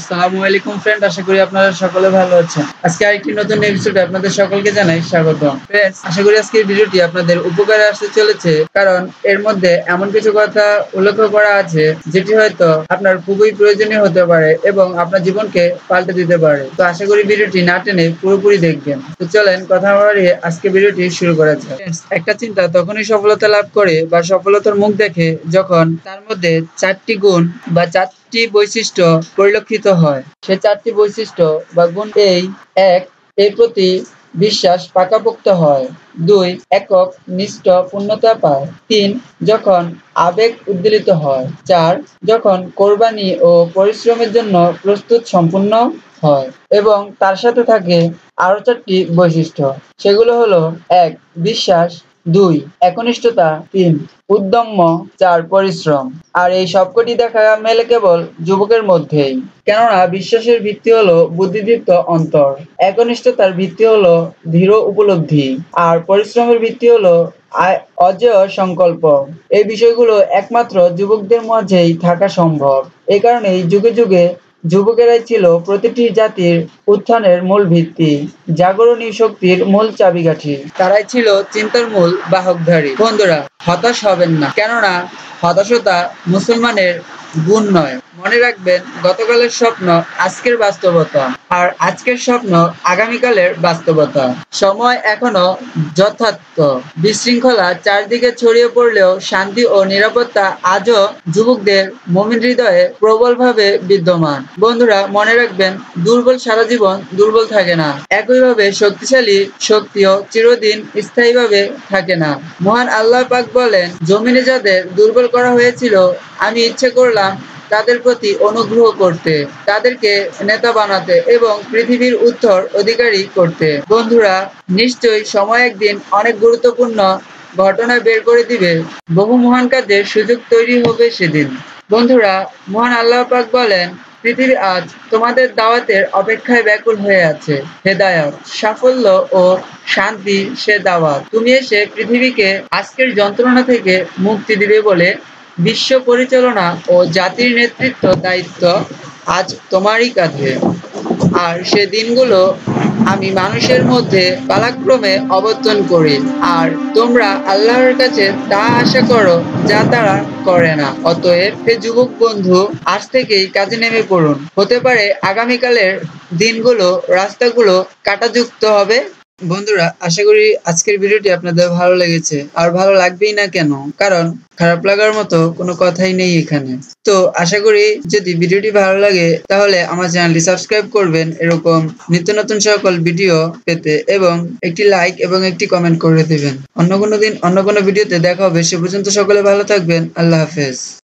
আসসালামু আলাইকুম ফ্রেন্ড, আশা করি আপনারা সকলে ভালো আছেন। আজকে আরেকটি নতুন এপিসোডে আপনাদের সকলকে জানাই স্বাগতম। ফ্রেন্ডস, আশা করি আজকের ভিডিওটি আপনাদের উপকারে আসতে চলেছে, কারণ এর মধ্যে এমন কিছু কথা উল্লেখ করা আছে যেটি হয়তো আপনার খুবই প্রয়োজনীয় হতে পারে এবং আপনার জীবনকে পাল্টে দিতে পারে। তো আশা করি ভিডিওটি না টেনে পুরোপুরি দেখবেন। তো চলেন কথা না বাড়িয়ে আজকে ভিডিওটি শুরু করা যাক। একটা চিন্তা তখনই সফলতা লাভ করে বা সফলতার মুখ দেখে যখন তার মধ্যে চারটি গুণ বা চারটি বৈশিষ্ট্য পরিলক্ষিত হয়। সে চারটি বৈশিষ্ট্য বা গুণ এক, এর প্রতি বিশ্বাস পাকাপোক্ত হয়। 2, একক নিষ্ঠ পূর্ণতা পায়। 3, যখন আবেগ উদ্বেলিত হয়। 4, যখন কোরবানি ও পরিশ্রমের জন্য প্রস্তুত সম্পূর্ণ হয়। এবং তার সাথে থাকে আরো চারটি বৈশিষ্ট্য, সেগুলো হলো 1, বিশ্বাস। 2, একনিষ্ঠতা। 3, উদ্যম্য। 4, পরিশ্রম। আর এই সবকটি দেখা মেলে কেবল যুবকের মধ্যেই, কেননা বিশ্বাসের ভিত্তি হলো বুদ্ধিদীপ্ত অন্তর, একনিষ্ঠতার ভিত্তি হলো দৃঢ় উপলব্ধি, আর পরিশ্রমের ভিত্তি হলো অজেয় সংকল্প। এই বিষয়গুলো একমাত্র যুবকদের মাঝেই থাকা সম্ভব। এই কারণেই যুগে যুগে যুবকেরাই ছিল প্রতিটি জাতির উত্থানের মূল ভিত্তি, জাগরণী শক্তির মূল চাবিকাঠি। তারাই ছিল চিন্তার মূল বাহকধারী। বন্ধুরা, হতাশ হবেন না, কেননা হতাশতা মুসলমানের গুণ নয়। মনে রাখবেন, গতকালের স্বপ্ন আজকের বাস্তবতা, আর আজকের স্বপ্ন আগামীকালের বাস্তবতা। সময় এখনো যথার্থ। বিশৃঙ্খলা চারদিকে ছড়িয়ে পড়লেও শান্তি ও নিরাপত্তা আজও যুবকদের মুমিন হৃদয়ে প্রবলভাবে বিদ্যমান। বন্ধুরা, মনে রাখবেন, দুর্বল সারা জীবন দুর্বল থাকে না, একইভাবে শক্তিশালী শক্তিও চিরদিন স্থায়ীভাবে থাকে না। মহান আল্লাহ পাক বলেন, জমিনে যাদের দুর্বল করা হয়েছিল, আমি ইচ্ছে করলাম তাদের প্রতি অনুগ্রহ করতে, তাদেরকে নেতা বানাতে এবং পৃথিবীর উত্তর অধিকারী করতে। বন্ধুরা, নিশ্চয়ই সময় একদিন অনেক গুরুত্বপূর্ণ ঘটনা বের করে দিবে। বহু মহান কাজের সুযোগ তৈরি হবে সেদিন। বন্ধুরা, মহান আল্লাহ পাক বলেন, পৃথিবী আজ তোমাদের দাওয়াতের অপেক্ষায় ব্যাকুল হয়ে আছে। হেদায়েত, সাফল্য ও শান্তি সে দাওয়াত। তুমি এসে পৃথিবীকে আজকের যন্ত্রণা থেকে মুক্তি দিবে বলে বিশ্ব পরিচালনা ও জাতির নেতৃত্ব দায়িত্ব আজ তোমারই কাঁধে। আর সে দিনগুলো আমি মানুষের মধ্যে পালাক্রমে অবতরণ করি, আর তোমরা আল্লাহর কাছে তা আশা করো যা তারা করে না। অতএব হে যুবক বন্ধু, আজ থেকেই কাজে নেমে পড়ুন। হতে পারে আগামীকালের দিনগুলো, রাস্তাগুলো কাঁটাযুক্ত হবে। বন্ধুরা, আশা করি আজকের ভিডিওটি আপনাদের ভালো লেগেছে, আর ভালো লাগবেই না কেন, কারণ খারাপ লাগার মতো কোনো কথাই নেই এখানে। তো আশা করি যদি ভিডিওটি ভালো লাগে তাহলে আমার চ্যানেলটি সাবস্ক্রাইব করবেন এরকম নিত্য নতুন সকল ভিডিও পেতে, এবং একটি লাইক এবং একটি কমেন্ট করে দেবেন। অন্য কোনো দিন অন্য কোনো ভিডিওতে দেখা হবে। সে পর্যন্ত সকলে ভালো থাকবেন। আল্লাহ হাফেজ।